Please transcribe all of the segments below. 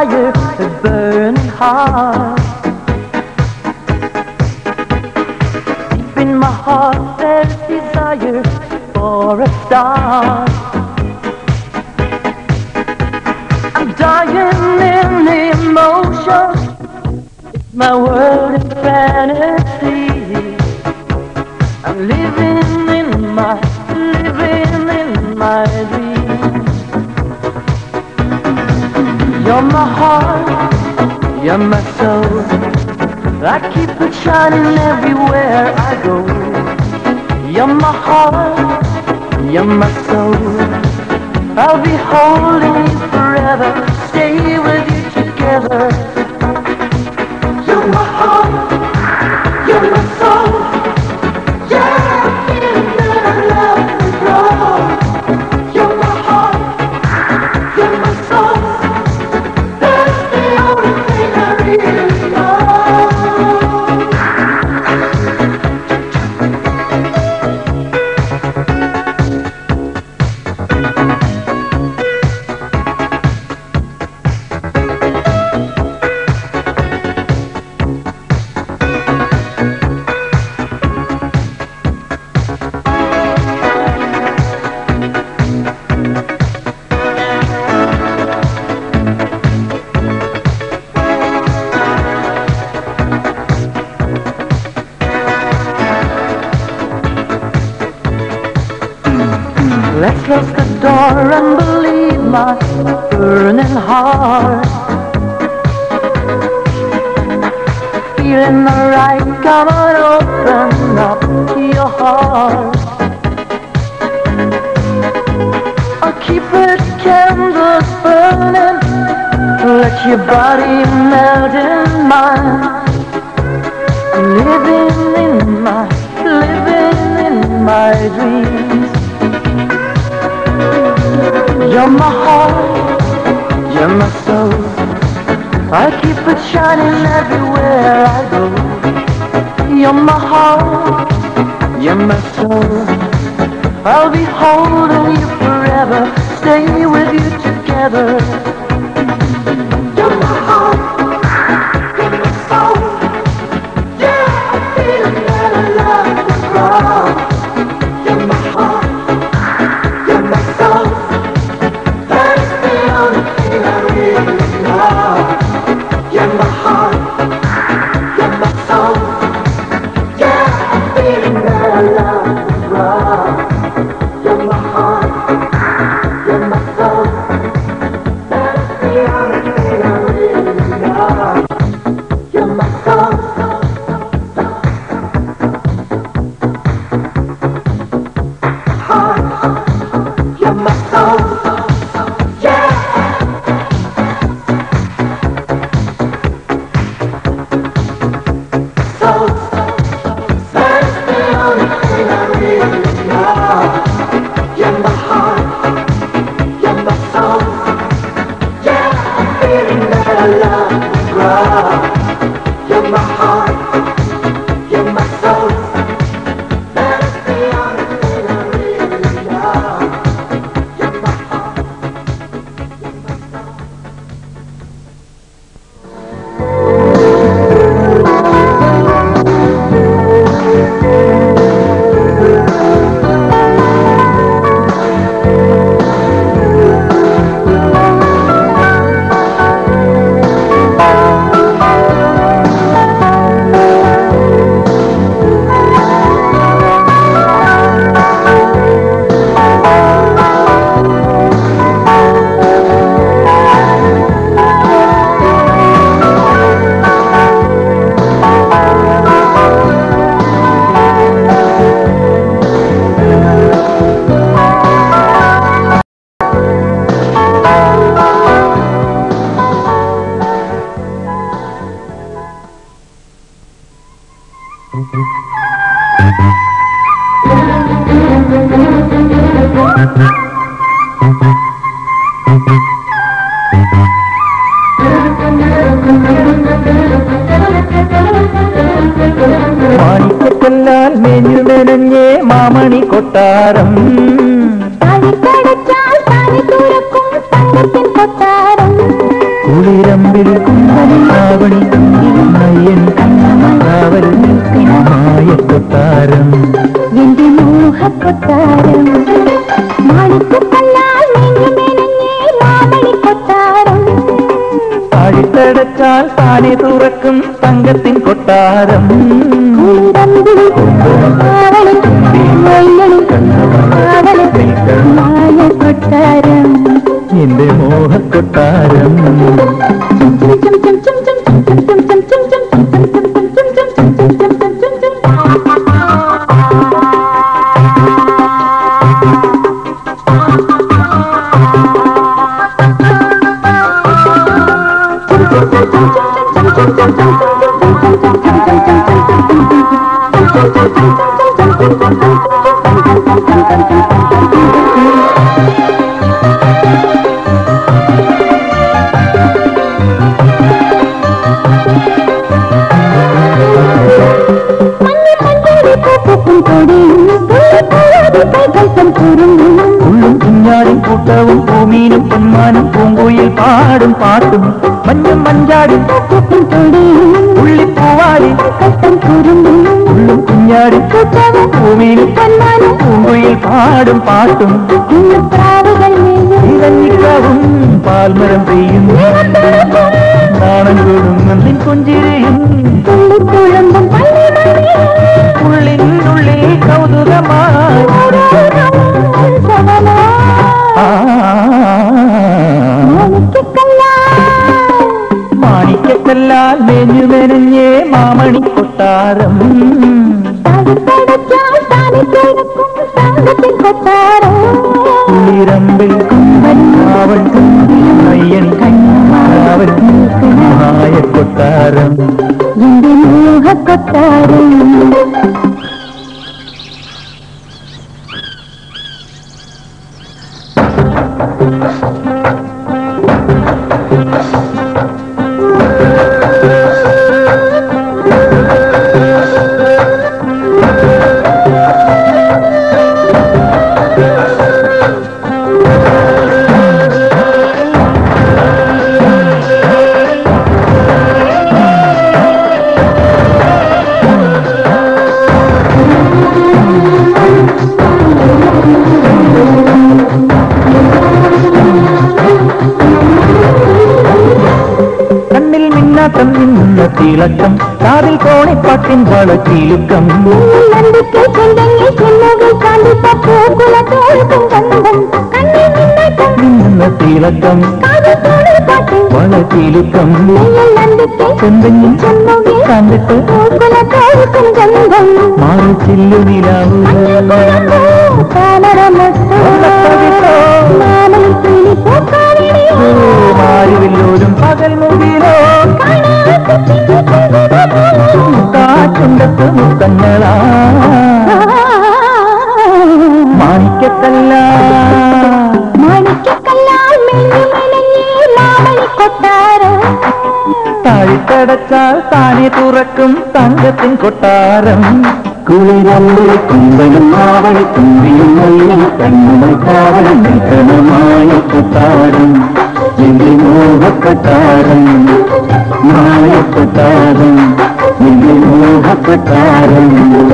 fire, a burning heart. Deep in my heart there's desire for a star. I'm dying in emotion, it's my world in fantasy. I'm living in my dreams. You're my heart, you're my soul. I keep it shining everywhere I go. You're my heart, you're my soul. I'll be holding you forever, stay with you together. You're my heart, you're my soul. Yeah, I'm feeling that I love you, grow. You're my heart, you're my soul. That's the only thing I really know. Let's close the door and believe my burning heart. Feeling alright, come on, open up your heart. I'll keep it candles burning, let your body melt in mine. I'm living in my dreams. You're my heart, you're my soul. I keep it shining everywhere I go. You're my heart, you're my soul. I'll be holding you forever, stay with you together. You're my heart, you're my soul. Yeah, I'm feeling that I love you, grow. You're my heart, you're my soul. You're my heart, you're my soul. Yeah, I'm feeling that I love you, grow. You're my heart, you're my soul. That's the only thing I really know. You're my soul. Heart, you're my soul. മാണിക്കല്ലാൽ മെഞ്ഞുമെനഞ്ഞേ Mamani കൊട്ടാരം കുളിര കുളിരമ്പിൽ കുമ്പനാവണി Nain കാവൽ മായ കൊട്ടാരം എന്റെ മോഹക്കൊട്ടാരം മാണിക്കല്ലാൽ മാമണി കൊട്ടാരം താഴിത്തടച്ചാൽ താനെ തുറക്കും തങ്കത്തിൻ കൊട്ടാരം കൊട്ടാരം എന്റെ മോഹക്കൊട്ടാരം ഉള്ളും കുഞ്ഞാടും കൂട്ടവും പൂമീനും പൊന്മാനും പൂങ്കുയിൽ പാടും പാട്ടും മഞ്ഞും മഞ്ചാടും ഉള്ളിപ്പൂവാടി ഉള്ളും കുഞ്ഞാടും കൂട്ടവും പൂമീനും പൊന്മാനും പൂങ്കുയിൽ പാടും പാട്ടും ഇരഞ്ഞിക്കാവും പാൽമരം പെയ്യും നാണം കൊടുങ്ങും പുഞ്ചിരിയും ഉള്ളിനുള്ളിൽ കൗതുകമായി മാണിക്കല്ലാൽ മേഞ്ഞു മെനഞ്ഞേ മാമണി കൊട്ടാരം കുളിരമ്പിൽ കുമ്പനാവൾ നയ്യൻ കാവൽ മായ കൊട്ടാരം എന്റെ മോഹക്കൊട്ടാരം നിന്ന തിളക്കം കാതിൽ കോണിപ്പാട്ടിൻ വളക്കിലുക്കം നിന്ന തിളക്കം വളക്കിലുക്കം ചെന്തെങ്കിൽ കണ്ടിട്ട് മാറിച്ചില്ലു നിലാവൂ മാറിവില്ലോരും പകൽ മുകിലോ കാറ്റുണ്ടത്ത് മുത്തങ്ങളാ മാണിക്കല്ല താഴിത്തടച്ചാൽ താനെ തുറക്കും തങ്കത്തിൻ കൊട്ടാരം കുളിരമ്പിൽ കുമ്പനും മാവണി കുമ്പിയും നല്ലും കണ്ണുമൽ കാവലും നിൽക്കണമായ കൊട്ടാരം എന്റെ മോഹക്കൊട്ടാരം മായ കൊട്ടാരം എന്റെ മോഹക്കൊട്ടാരം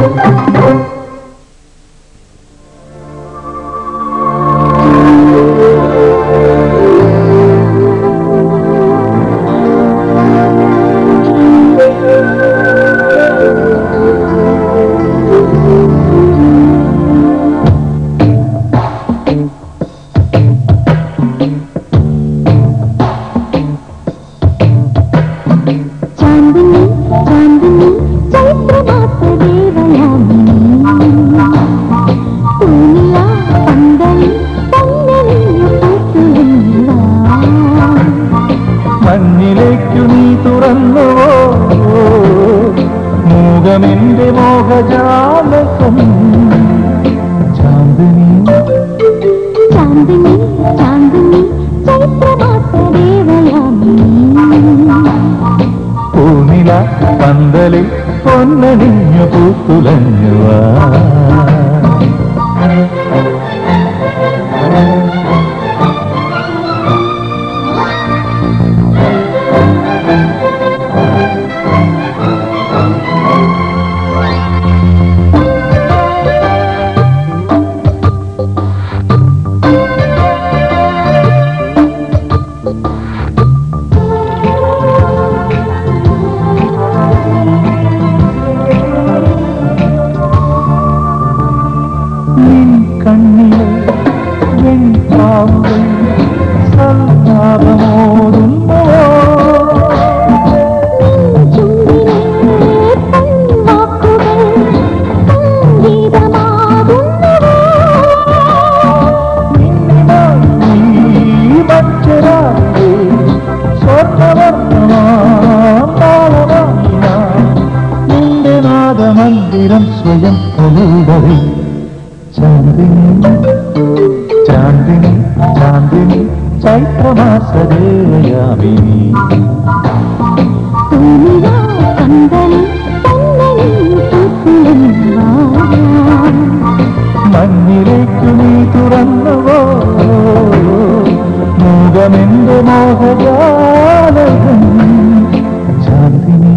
മഞ്ഞിലേക്കു നീ തുറന്നുവോ മൂകമെന്റെ മോഹജാലകം ചാന്ദിനി ചാന്ദിനി ചാന്ദിനി ചൈത്രമാസദേവയാമിനി പൂനില പന്തലിൽ പൊന്നണിഞ്ഞു പൂത്തുലഞ്ഞുവാ സുന്ദരി ചാന്ദിനി ചാന്ദിനി ചാന്ദിനി ചൈത്രമാസദേവയാമിനി മഞ്ഞിലേക്കു നീ തുറന്നുവോ മൂകമെന്റെ മോഹജാലകം ചാന്ദിനി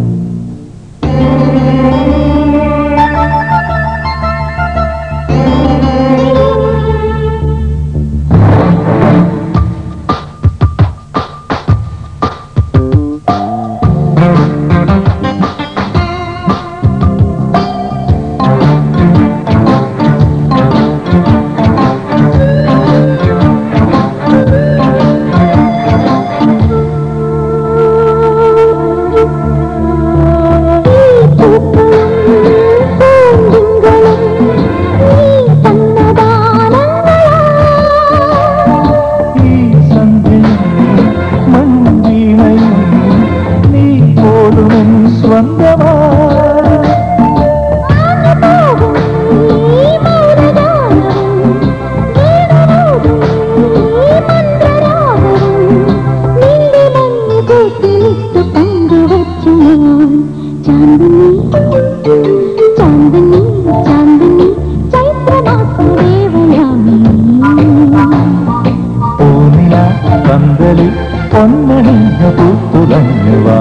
പൊന്നണിഞ്ഞ പൂത്തുലഞ്ഞുവാ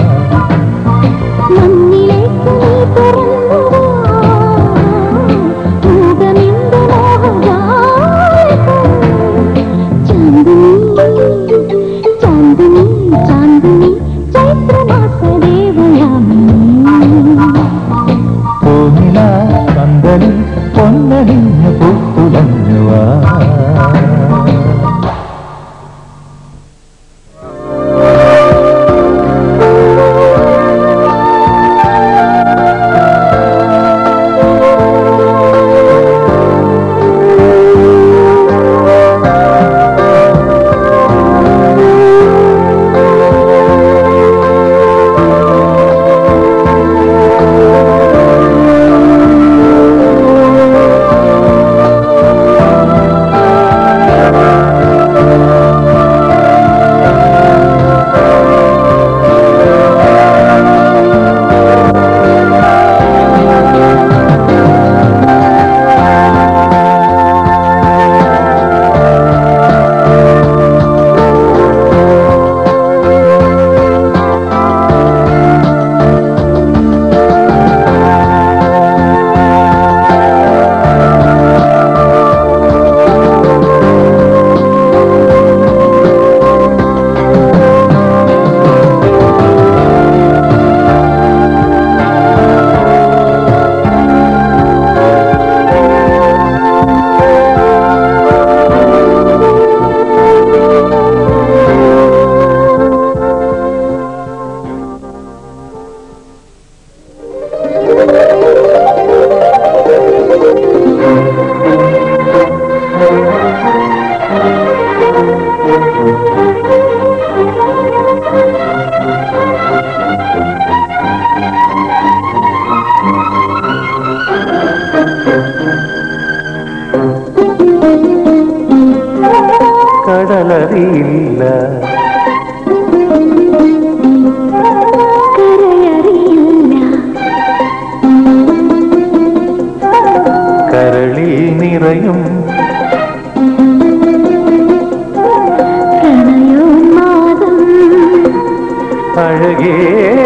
മണ്ണിലേക്ക് നീ തുറന്നുവാ മൂകമെന്റെ മോഹജാലകം ചാന്ദിനി ചാന്ദിനി ചാന്ദിനി ചൈത്രമാസദേവയാമിനി പൂനില പന്തലിൽ പൊന്നണിഞ്ഞ പൂത്തുലഞ്ഞുവാ കടലറിയില്ല കരളിൽ നിറയും പ്രണയോന്മാദം അഴകേ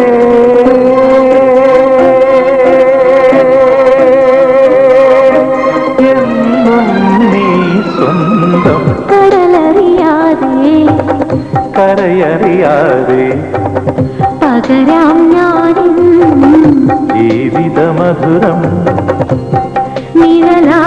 എന്നും നീ സ്വന്തം കരയറിയാതെ പകരാം ഞാനും ജീവിത മധുരം നിഴലാ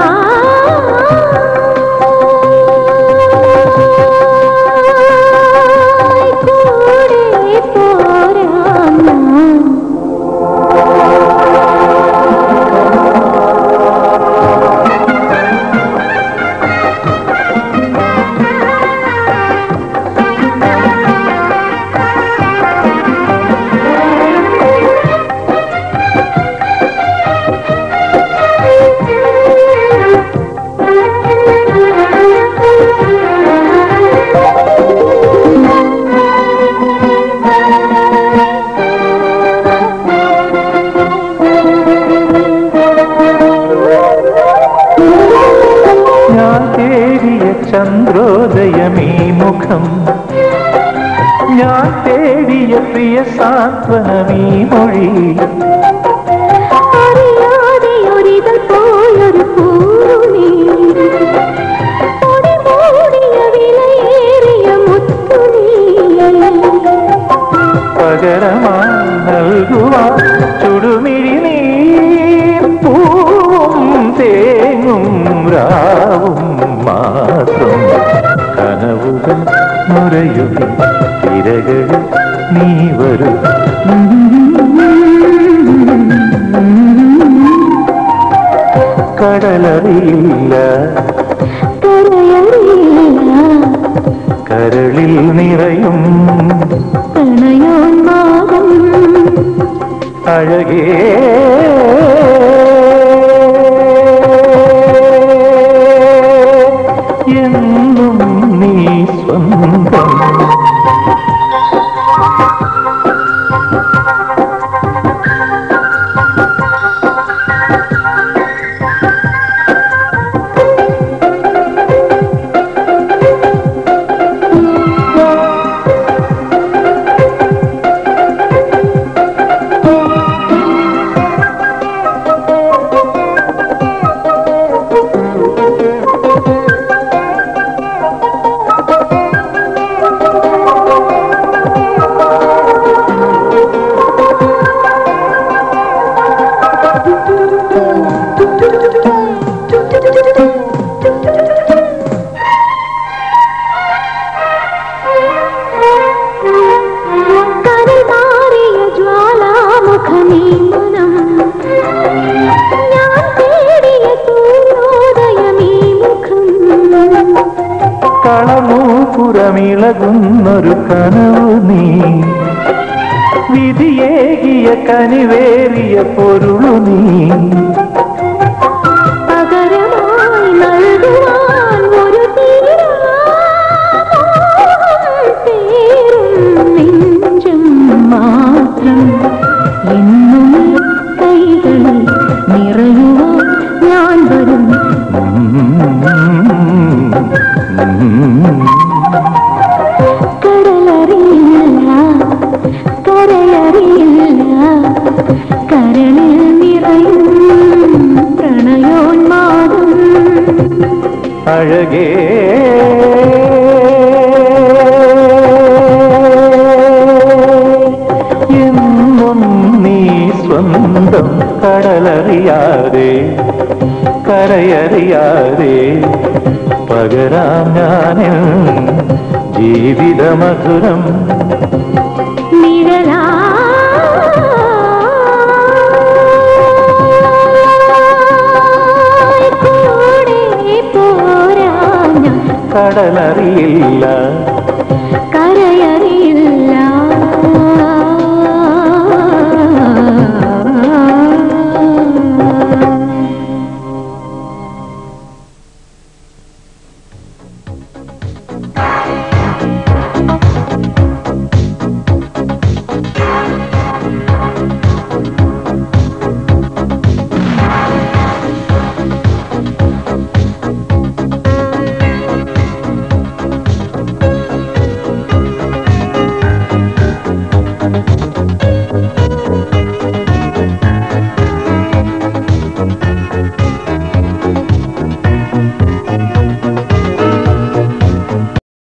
സൂര്യോദയമീ മുഖം ഞാൻ തേടിയ പ്രിയ സാന്ത്വനമീ മൊഴി അറിയാതെ ഒരിതൾ പോയൊരു പൂണി പൊടിമൂടിയ വിലയേറിയ മുത്തുണി പകരമായി നൽകുവാൻ ചുടുമിഴി നീ പൂവും തേങ്ങും രാവും മാത്രം കനവുകൾ നുരയും തിരകൾ നീ വരും കടലറിയില്ല കരളിൽ നിറയും പ്രണയോന്മാദം അഴകേ എന്നും നീ സ്വന്തം കളമൂപുരമിളകുന്നൊരു കനവു നീ വിധിയേകിയ കനിവേറിയ പൊരുളു നീ പകരമായി നൽകുവാൻ ഒരു തീരും നെഞ്ചം മാത്രം എന്നും കൈകളിൽ നിറയുവാൻ ഞാൻ വരും കടലറിയില്ല കരയറിയില്ല കരളിൽ നിറയും പ്രണയോന്മാദം അഴകേ എന്നും നീ സ്വന്തം കടലറിയാതെ കരയറിയാതെ പകരാം ഞാനിൽ ജീവിതമധുരം കൂടെ പോരാ കടലറിയില്ല